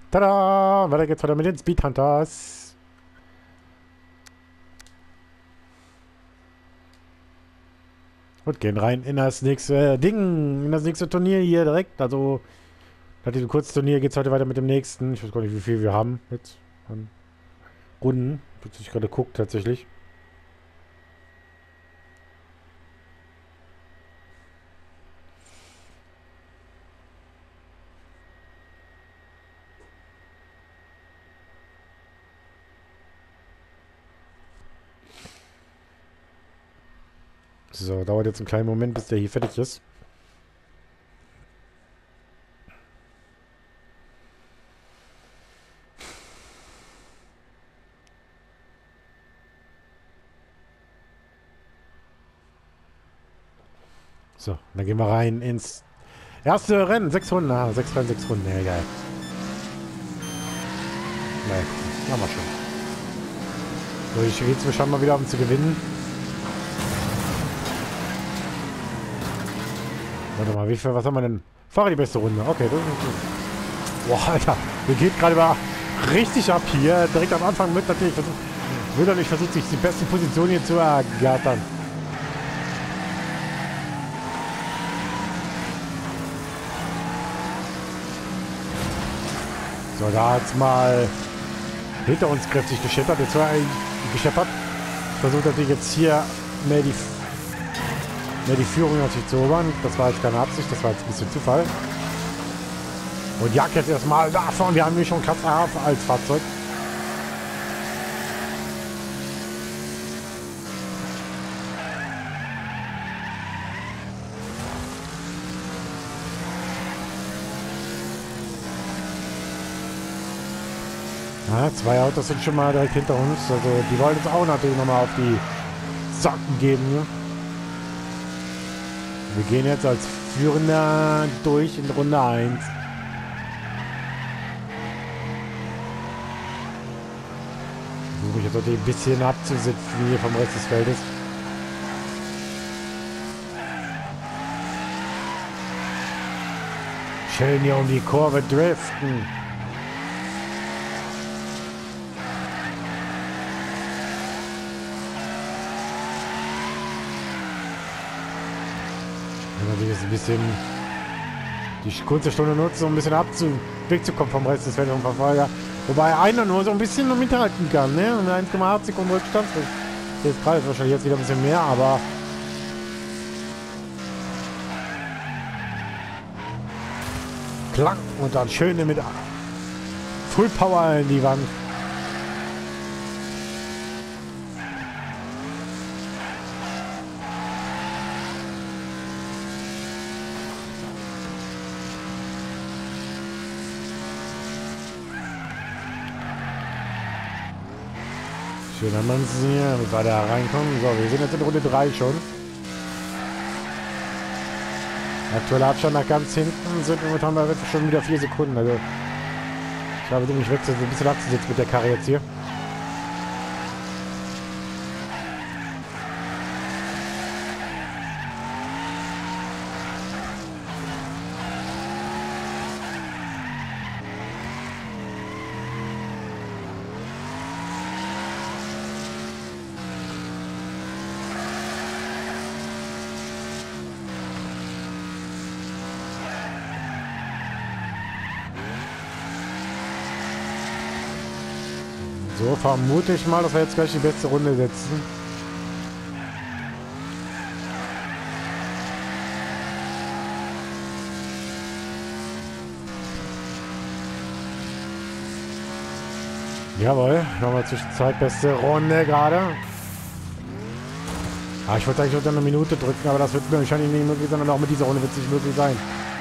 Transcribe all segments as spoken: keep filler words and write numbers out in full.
Tada! Weiter geht's weiter mit den Speedhunters. Und gehen rein in das nächste Ding, in das nächste Turnier hier direkt. Also, nach diesem kurzen Turnier geht es heute weiter mit dem nächsten. Ich weiß gar nicht, wie viel wir haben jetzt an Runden. Bis ich gerade gucke, tatsächlich. So, dauert jetzt einen kleinen Moment, bis der hier fertig ist. So, dann gehen wir rein ins erste Rennen. Sechs Runden, ah, sechs Rennen, sechs Runden. Ja, geil. Naja, gucken. Machen wir schon. So, ich gehe jetzt schon mal wieder, um zu gewinnen. Warte mal, wie viel, was haben wir denn? Fahre die beste Runde. Okay, das ist gut. Boah, Alter, mir geht gerade mal richtig ab hier. Direkt am Anfang mit natürlich versucht, will er nicht versucht, sich die beste Position hier zu ergattern. So, da hat's mal hinter uns kräftig gescheppert. Jetzt war er gescheppert. Versucht natürlich jetzt hier mehr die Ja, die Führung natürlich zu erobern. Das war jetzt keine Absicht, das war jetzt ein bisschen Zufall. Und jagt jetzt erstmal davon. Wir haben nämlich schon Katze Hafe als Fahrzeug. Ja, zwei Autos sind schon mal direkt hinter uns. Also die wollen uns auch natürlich nochmal auf die Socken geben. Ne? Wir gehen jetzt als Führender durch in Runde eins. Versuche ich jetzt natürlich ein bisschen abzusitzen hier vom Rest des Feldes. Schön hier um die Kurve driften. Natürlich ein bisschen die kurze Stunde nutzen, um ein bisschen abzu wegzukommen vom Rest des Feldes und Verfolger. Wobei einer nur so ein bisschen noch mithalten kann, ne? Und eins Komma acht Sekunden Rückstand. Jetzt gerade ist wahrscheinlich jetzt wieder ein bisschen mehr, aber Klang und dann schön mit Full Power in die Wand. Schön, wenn man hier mit weiter reinkommen. So, wir sind jetzt in Runde drei schon. Aktueller Abstand nach ganz hinten sind momentan schon wieder vier Sekunden. Also ich glaube, ich wechsle so ein bisschen abzusitzen mit der Karre jetzt hier. So vermute ich mal, dass wir jetzt gleich die beste Runde setzen. Jawohl, machen wir zwischenzeit beste Runde gerade. Ah, ich wollte eigentlich unter eine Minute drücken, aber das wird wahrscheinlich nicht möglich sein und auch mit dieser Runde wird es nicht möglich sein.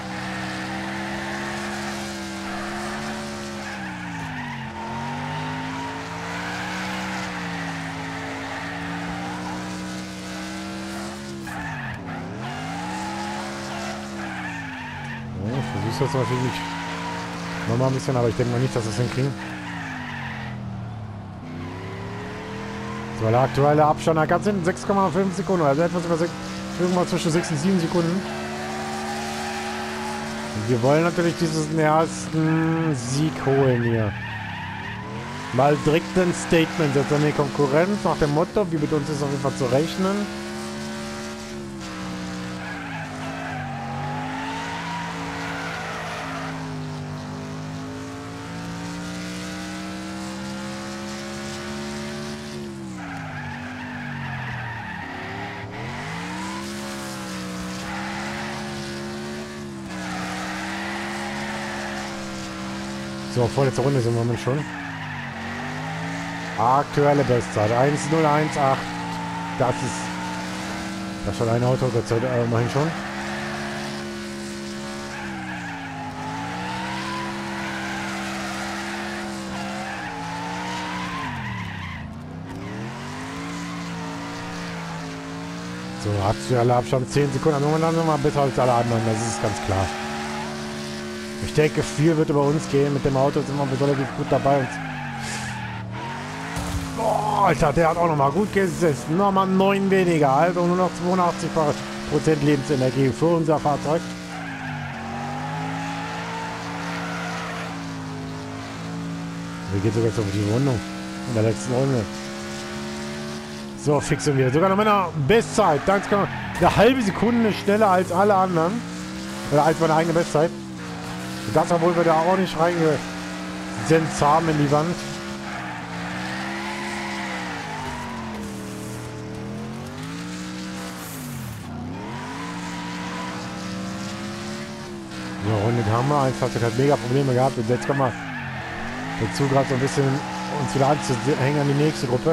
Ich versuche das natürlich nochmal ein bisschen, aber ich denke mal nicht, dass wir es hinkriegen. So, der aktuelle Abstand nach ganz hinten sechs Komma fünf Sekunden, also etwas über sechs, irgendwann zwischen sechs und sieben Sekunden. Wir wollen natürlich diesen ersten Sieg holen hier. Mal direkt ein Statement jetzt an die Konkurrenz nach dem Motto, wie mit uns ist auf jeden Fall zu rechnen. So, vorletzte Runde sind wir Moment schon. Aktuelle Bestzeit eins null eins acht. Das ist. Das ist schon ein Auto, Gott sei Dank, äh, immerhin schon. So, hat sich alle Abstand zehn Sekunden. Momentan sind wir besser als alle anderen, das ist ganz klar. Ich denke, viel wird über uns gehen. Mit dem Auto sind wir relativ gut dabei. Und oh, Alter, der hat auch nochmal gut gesessen. Nochmal neun weniger. Also nur noch zweiundachtzig Prozent Lebensenergie für unser Fahrzeug. Wir gehen sogar zur Rundung in der letzten Runde. So, fixen wir. Sogar noch mit einer Bestzeit. Eine halbe Sekunde schneller als alle anderen. Oder als meine eigene Bestzeit. Das, obwohl wir da auch nicht reingesenzt haben in die Wand. Ja, Runde haben wir. Eins hat halt mega Probleme gehabt. Und jetzt kommen wir dazu gerade so ein bisschen uns wieder anzuhängen an die nächste Gruppe.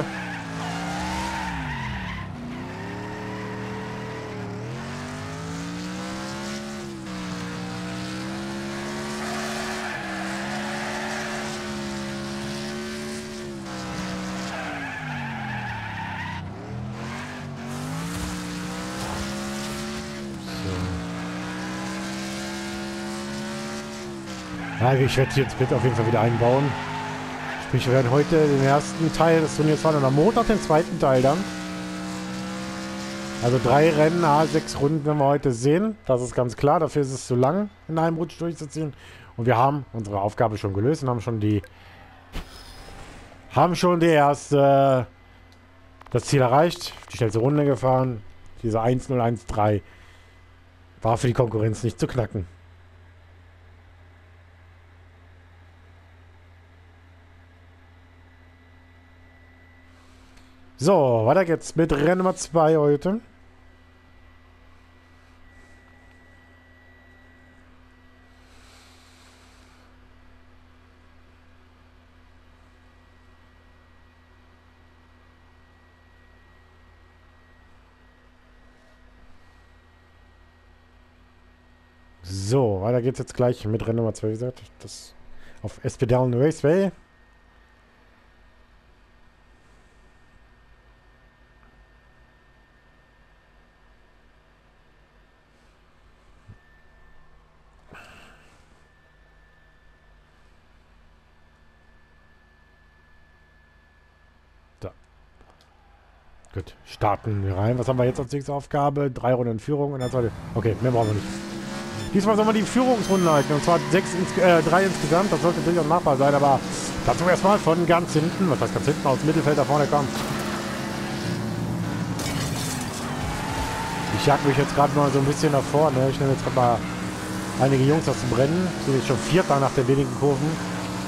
Ja, ich werde jetzt bitte auf jeden Fall wieder einbauen. Sprich, wir werden heute den ersten Teil des Turniers fahren und am Montag den zweiten Teil dann. Also drei Rennen, ah, sechs Runden werden wir heute sehen. Das ist ganz klar. Dafür ist es zu lang, in einem Rutsch durchzuziehen. Und wir haben unsere Aufgabe schon gelöst und haben schon die haben schon die erste das Ziel erreicht. Die schnellste Runde gefahren. Diese eins null eins drei war für die Konkurrenz nicht zu knacken. So, weiter geht's mit Rennen Nummer zwei heute. So, weiter geht's jetzt gleich mit Rennen Nummer zwei, wie gesagt, das auf Espedalen Raceway. Gut, starten wir rein. Was haben wir jetzt als nächste Aufgabe? Drei Runden Führung und dann sollte. Okay, mehr brauchen wir nicht. Diesmal sollen wir die Führungsrunden halten. Und zwar sechs ins, äh, drei insgesamt. Das sollte durchaus machbar sein, aber dazu erstmal von ganz hinten. Was heißt ganz hinten? Aus dem Mittelfeld da vorne kommen. Ich jag mich jetzt gerade mal so ein bisschen nach vorne. Ich nehme jetzt gerade mal einige Jungs aus dem Rennen. Sind jetzt schon Vierter nach den wenigen Kurven.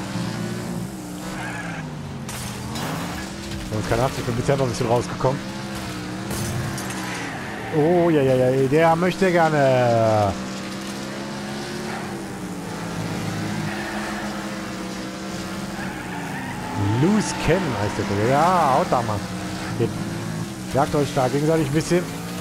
Und keine Ahnung, ich bin bisher noch ein bisschen rausgekommen. Oh, ja, ja, ja, der möchte gerne. Loose Ken heißt der. Ja, haut da mal. Geht. Jagt euch da gegenseitig ein bisschen.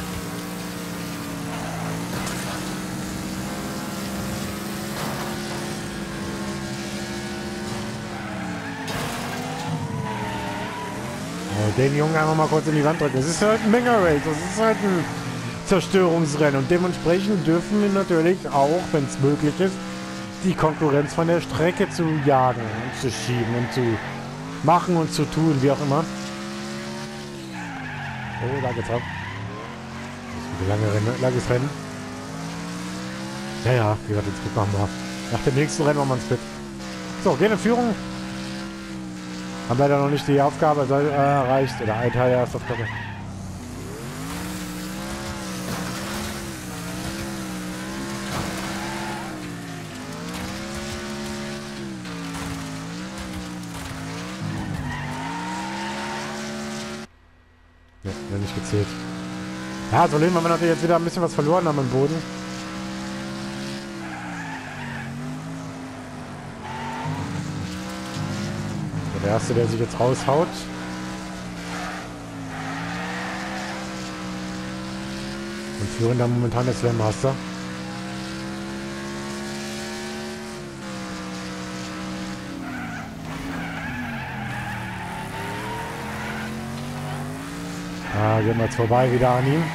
Den Jungen einfach mal kurz in die Wand drücken. Es ist halt ein Menge-Race. Das ist halt ein Zerstörungsrennen. Und dementsprechend dürfen wir natürlich auch, wenn es möglich ist, die Konkurrenz von der Strecke zu jagen und zu schieben und zu machen und zu tun, wie auch immer. Oh, da geht's ab. Das ist ein lange Rennen, langes Rennen. Ja, ja, wie gesagt, den Split machen wir. Nach dem nächsten Rennen machen wir einen Split. So, gehen in Führung. Haben leider noch nicht die Aufgabe äh, erreicht. Oder ein Teil der Erstaufgabe. Ne, ja, nicht gezählt. Ja, so lehnen wir natürlich jetzt wieder ein bisschen was verloren haben im Boden. Der Erste, der sich jetzt raushaut. Und führen dann momentan der Slam Master. Da gehen wir jetzt vorbei wieder an ihm.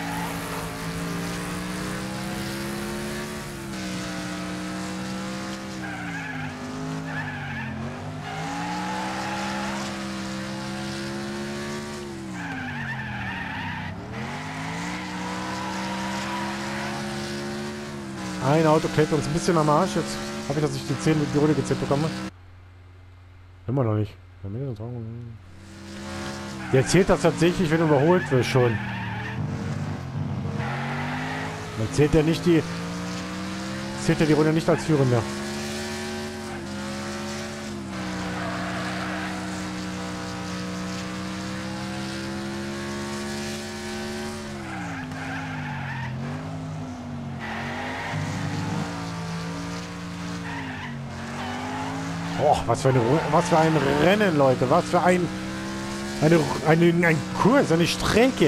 Ein Auto klebt uns ein bisschen am Arsch. Jetzt habe ich, dass ich die zehn die Runde gezählt bekomme. Immer noch nicht. Der zählt das tatsächlich, wenn überholt wird schon. Man zählt ja nicht die... Zählt ja die Runde nicht als Führender. Boah, was für, eine, was für ein Rennen, Leute. Was für ein... Eine, eine, ein Kurs, eine Strecke.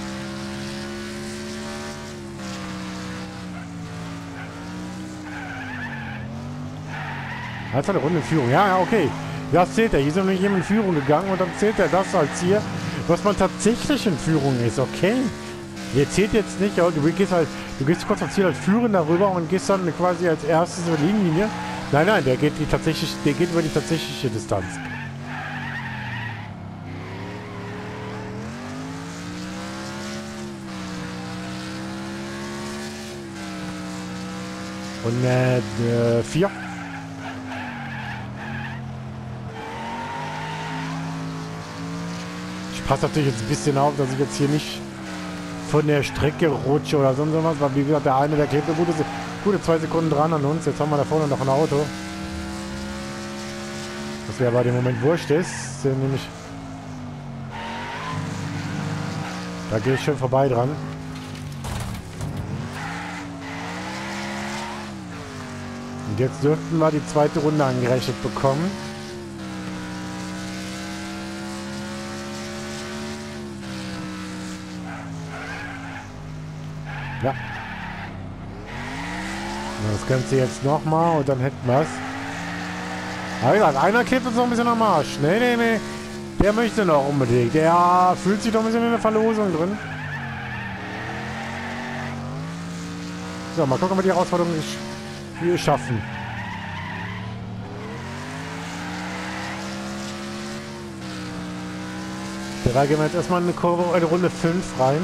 Als eine Runde in Führung. Ja, ja, okay. Das zählt er. Hier sind wir jemand in Führung gegangen und dann zählt er das als hier, was man tatsächlich in Führung ist. Okay. Der zählt jetzt nicht, aber du gehst halt, du gehst kurz als Ziel als Führen darüber und gehst dann quasi als erstes über die Linie. Nein, nein, der geht die tatsächlich, der geht über die tatsächliche Distanz. Und äh, äh, vier. Ich passe natürlich jetzt ein bisschen auf, dass ich jetzt hier nicht von der Strecke rutsche oder sonst was, weil wie gesagt, der eine, der klebt eine gute, gute zwei Sekunden dran an uns. Jetzt haben wir da vorne noch ein Auto. Was mir aber im Moment wurscht ist, nämlich da gehe ich schon vorbei dran. Und jetzt dürften wir die zweite Runde angerechnet bekommen. Ja. Das Ganze jetzt nochmal und dann hätten wir es. Aber wie gesagt, einer klebt uns noch ein bisschen am Arsch. Nee, nee, nee. Der möchte noch unbedingt. Der fühlt sich doch ein bisschen in der Verlosung drin. So, mal gucken, ob wir die Herausforderung wir schaffen. Da gehen wir jetzt erstmal eine Kurve, eine Runde fünf rein.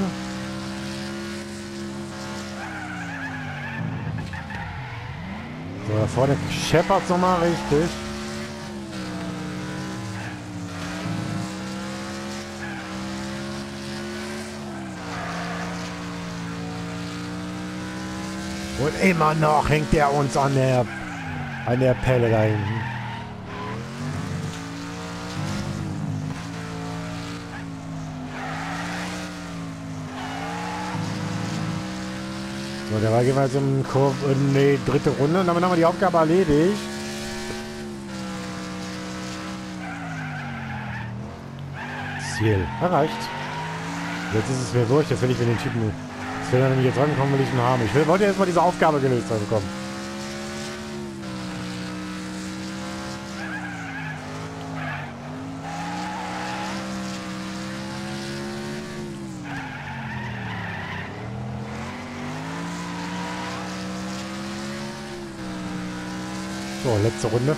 So, da vorne scheppert es nochmal richtig. Und immer noch hängt er uns an der, an der Pelle da hinten. So, dabei gehen wir jetzt in, in die dritte Runde und damit haben wir die Aufgabe erledigt. Ziel erreicht. Jetzt ist es mir wurscht, jetzt will ich mir den Typen... Wenn er nämlich jetzt rankommen, will ich ihn haben. Ich will, wollte erstmal diese Aufgabe gelöst bekommen. So, letzte Runde.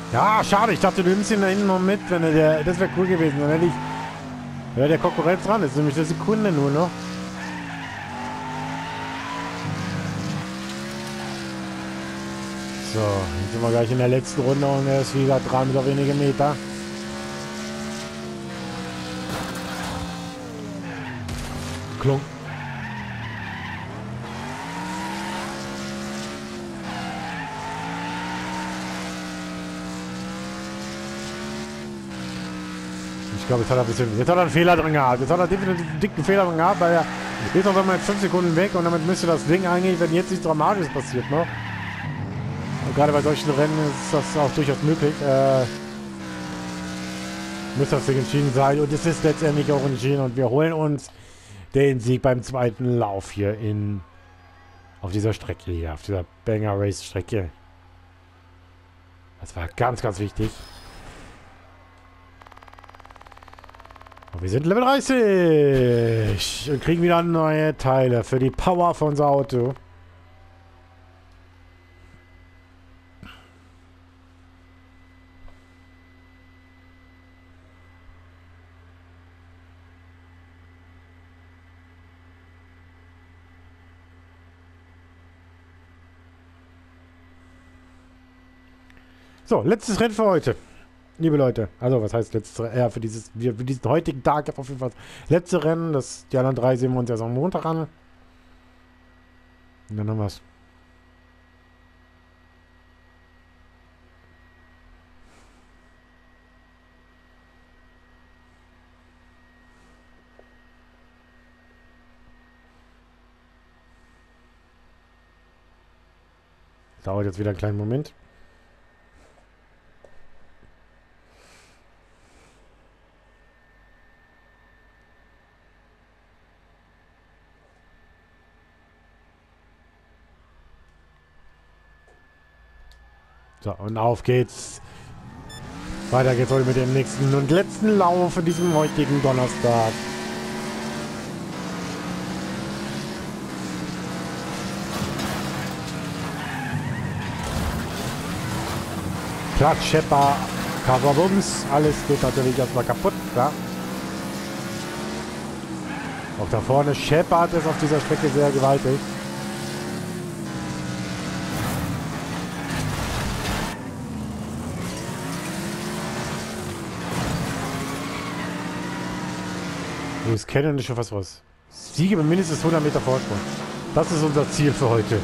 Ja, schade. Ich dachte, du nimmst ihn da hinten noch mit. Wenn er der, das wäre cool gewesen. Dann hätte ich... Ja, der Konkurrenz dran. Das ist nämlich eine Sekunde nur noch. So, jetzt sind wir gleich in der letzten Runde und er ist wieder drei oder wenige Meter. Klunk. Ich glaube, jetzt hat er ein bisschen, jetzt hat er einen Fehler drin gehabt. Jetzt hat er definitiv einen dicken Fehler drin gehabt, weil er ist auf einmal fünf Sekunden weg und damit müsste das Ding eigentlich, wenn jetzt nichts Dramatisches passiert, noch. Und gerade bei solchen Rennen ist das auch durchaus möglich. Äh, müsste das Ding entschieden sein und es ist letztendlich auch entschieden und wir holen uns den Sieg beim zweiten Lauf hier in auf dieser Strecke hier, auf dieser Banger Race Strecke. Das war ganz, ganz wichtig. Und wir sind Level dreißig und kriegen wieder neue Teile für die Power von unser Auto. So, letztes Rennen für heute. Liebe Leute. Also, was heißt letztes Rennen? Ja, für, dieses, für diesen heutigen Tag auf jeden Fall. Letzte Rennen. Das, die anderen drei sehen wir uns erst am Montag an. Und dann haben wir es. Dauert jetzt wieder einen kleinen Moment. So, und auf geht's. Weiter geht's heute mit dem nächsten und letzten Lauf in diesem heutigen Donnerstag. Klatsch, Schepper, Kababums, alles geht natürlich erstmal kaputt, klar. Auch da vorne scheppert es auf dieser Strecke sehr gewaltig. Das kennen ist schon fast was. Siege mit mindestens hundert Meter Vorsprung. Das ist unser Ziel für heute.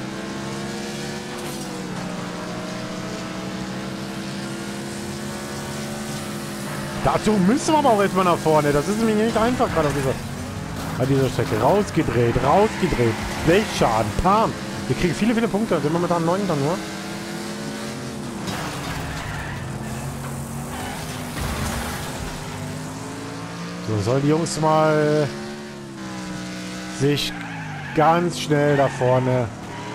Dazu müssen wir aber auch jetzt mal nach vorne. Das ist nämlich nicht einfach gerade auf dieser, bei dieser Strecke. Rausgedreht, rausgedreht. Blechschaden, Pam. Wir kriegen viele, viele Punkte. Sind wir mit einem neunten nur. So, sollen die Jungs mal sich ganz schnell da vorne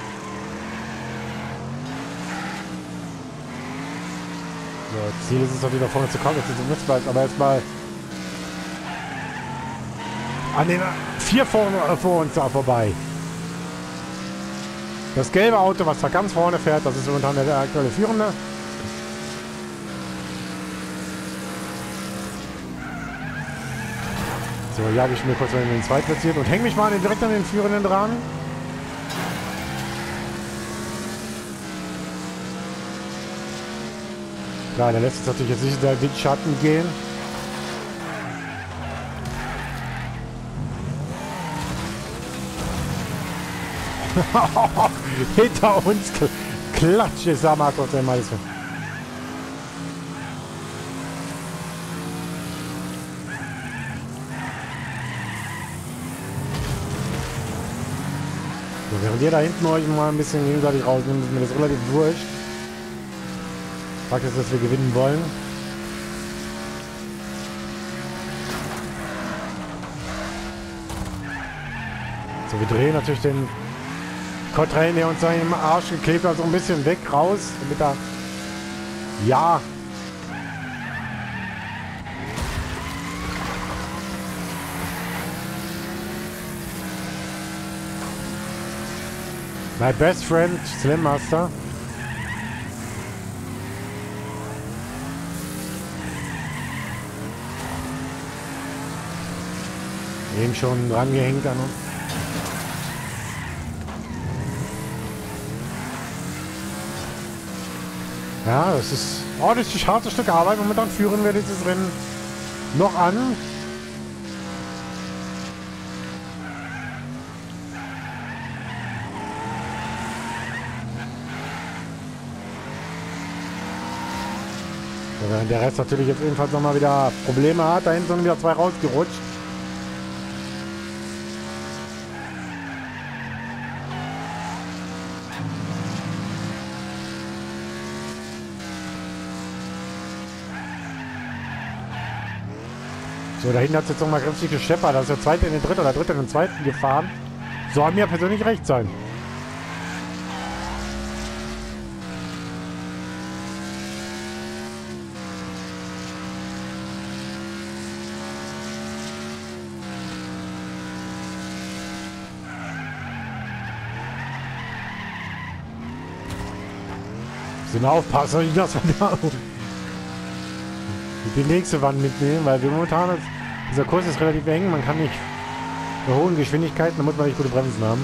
so, Ziel ist es natürlich da vorne zu kommen, jetzt sind sie Nutzbleibt, aber erstmal an den vier vor, äh, vor uns da vorbei. Das gelbe Auto, was da ganz vorne fährt, das ist momentan der aktuelle Führende. So, jage ich mir kurz mal in den Zweitplatziert und hänge mich mal direkt an den Führenden dran. Klar, der lässt uns natürlich jetzt nicht in den Windschatten gehen. Hinter uns klatscht es da Markus der Meister. So, während ihr da hinten euch mal ein bisschen gegenseitig rausnimmt, ist mir das relativ wurscht. Fakt ist, dass wir gewinnen wollen. So, wir drehen natürlich den Kontrahen, der uns da im Arsch geklebt hat, so ein bisschen weg, raus, damit er... Ja! My best friend, Slim Master. Eben schon dran gehängt an uns. Ja, das ist oh, das ist ein hartes Stück Arbeit. Momentan führen wir dieses Rennen noch an. Während der Rest natürlich jetzt ebenfalls nochmal wieder Probleme hat. Da hinten sind wieder zwei rausgerutscht. So, da hinten hat es jetzt nochmal kräftig gescheppert. Da ist der zweite in den dritten oder dritte in den zweiten gefahren. Soll mir persönlich recht sein. Müssen aufpassen, dass wir da die nächste Wand mitnehmen, weil wir momentan, dieser Kurs ist relativ eng, man kann nicht bei hohen Geschwindigkeiten, da muss man nicht gute Bremsen haben.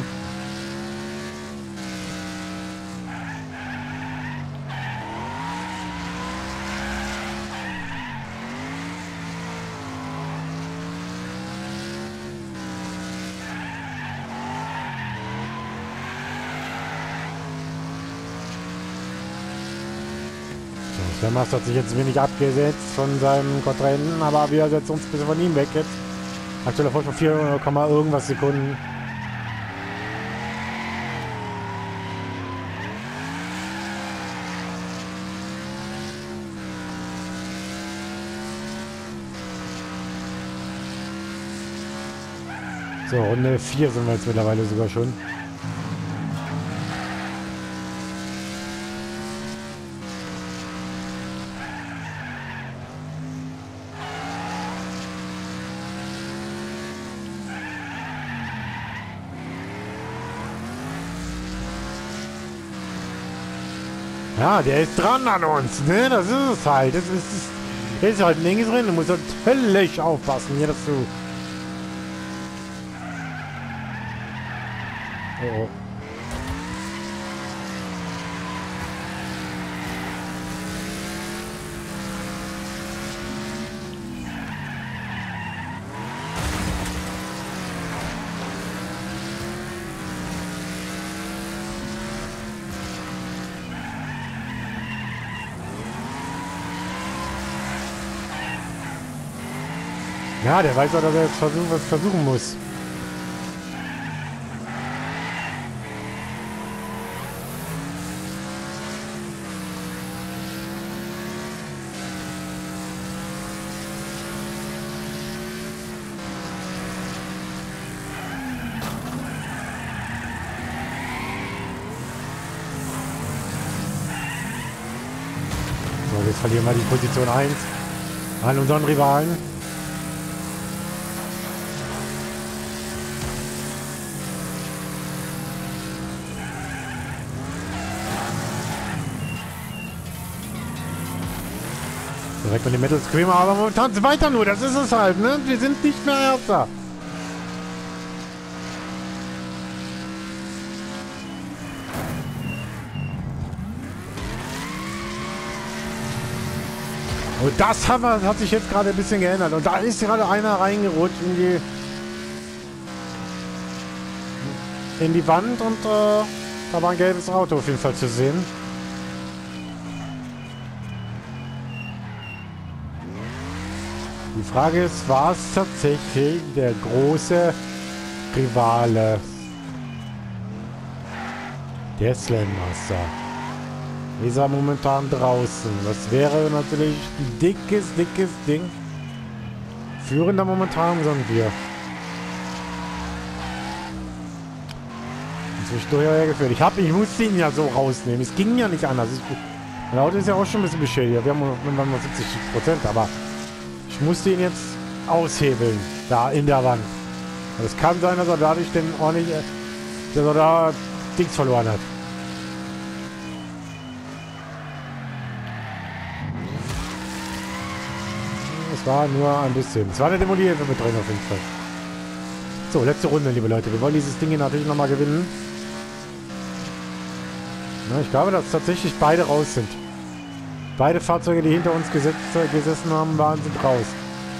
Der Master hat sich jetzt wenig abgesetzt von seinem Kontrahenten, aber wir setzen uns ein bisschen von ihm weg jetzt. Aktueller Vorsprung von vier Komma irgendwas Sekunden. So, Runde vier sind wir jetzt mittlerweile sogar schon. Ja, der ist dran an uns, ne? Das ist es halt. Das ist, das ist halt ein enges Rennen. Du musst natürlich aufpassen, hier, dass du... Oh, oh. Ja, der weiß auch, dass er jetzt versuchen, was versuchen muss. So, jetzt verlieren wir die Position eins an unseren Rivalen. Direkt mit dem Metal Screamer, aber momentan weiter nur, das ist es halt, ne? Wir sind nicht mehr Erster. Und das haben wir, hat sich jetzt gerade ein bisschen geändert. Und da ist gerade einer reingerutscht in die in die Wand und äh, da war ein gelbes Auto auf jeden Fall zu sehen. Die Frage ist, war es tatsächlich der große Rivale? Der Slam Master. Ist er momentan draußen. Das wäre natürlich ein dickes, dickes Ding. Führender momentan sind wir. Zwischendurch hergeführt. Ich habe, ich musste ihn ja so rausnehmen. Es ging ja nicht anders. Ich, mein Auto ist ja auch schon ein bisschen beschädigt. Wir haben nur siebzig Prozent, aber ich musste ihn jetzt aushebeln, da in der Wand. Es kann sein, dass er dadurch den ordentlich, dass er da Dings verloren hat. Es war nur ein bisschen. Es war eine Demolierhilfe mit drin auf jeden Fall. So, letzte Runde, liebe Leute. Wir wollen dieses Ding hier natürlich nochmal gewinnen. Na, ich glaube, dass tatsächlich beide raus sind. Beide Fahrzeuge, die hinter uns gesetzt, gesessen haben, waren, sind raus.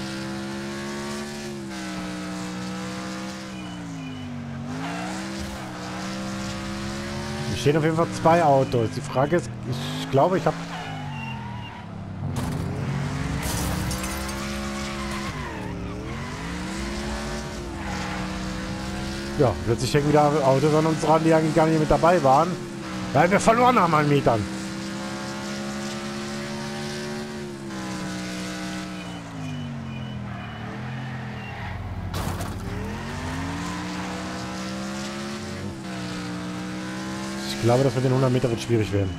Hier stehen auf jeden Fall zwei Autos. Die Frage ist, ich glaube, ich habe... Ja, plötzlich hängen wieder Autos an uns ran, die eigentlich gar nicht mit dabei waren, weil wir verloren haben an Metern. Ich glaube, dass mit den hundert Metern wird schwierig werden.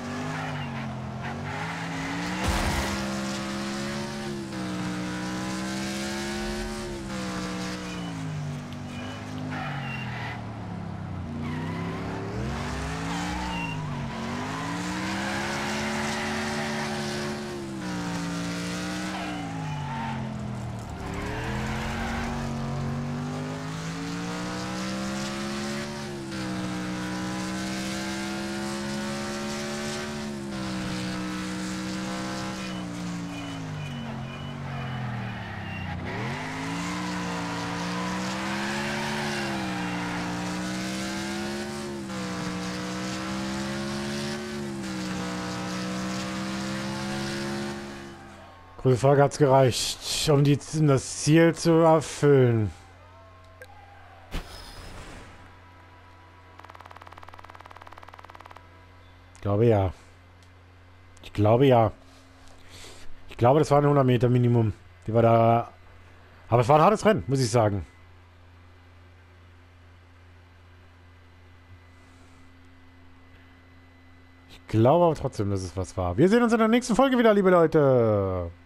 Große Frage, hat es gereicht, um, die, um das Ziel zu erfüllen? Ich glaube ja. Ich glaube ja. Ich glaube, das waren hundert Meter Minimum. Die war da. Aber es war ein hartes Rennen, muss ich sagen. Ich glaube aber trotzdem, dass es was war. Wir sehen uns in der nächsten Folge wieder, liebe Leute.